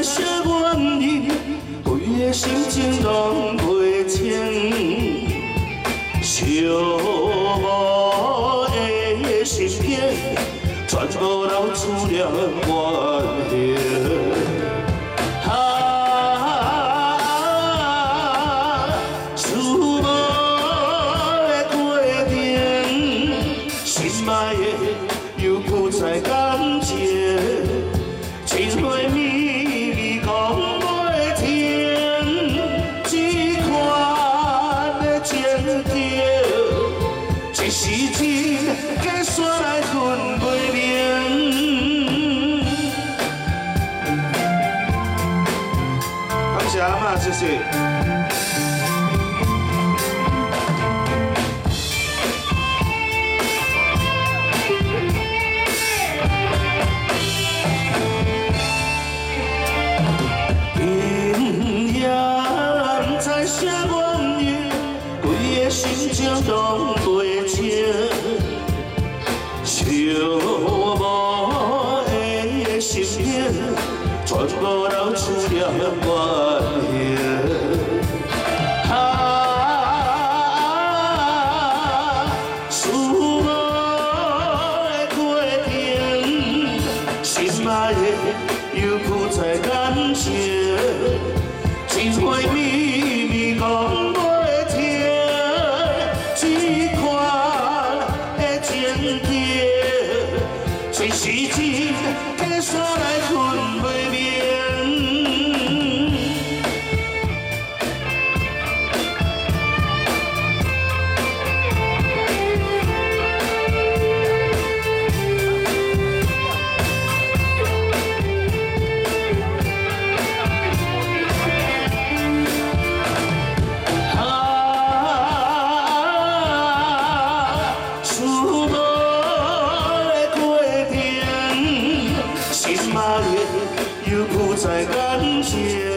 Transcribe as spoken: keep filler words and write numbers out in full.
再写愿意，规个心情拢袂清。寂寞的心片，全部流出了怨恨。啊，思无的过程，心爱的又负载感情，一回秘密讲袂停，这款的情调，一时间假煞来分袂明。感谢阿嬷，谢谢。写愿意，规个心情拢袂清，寂寞的心片，全部流出了怨恨。啊，思无的过程，心爱的又负载感情，一回秘密讲袂停，这款的情调，一时间假煞来分袂明。心爱的又负载感情。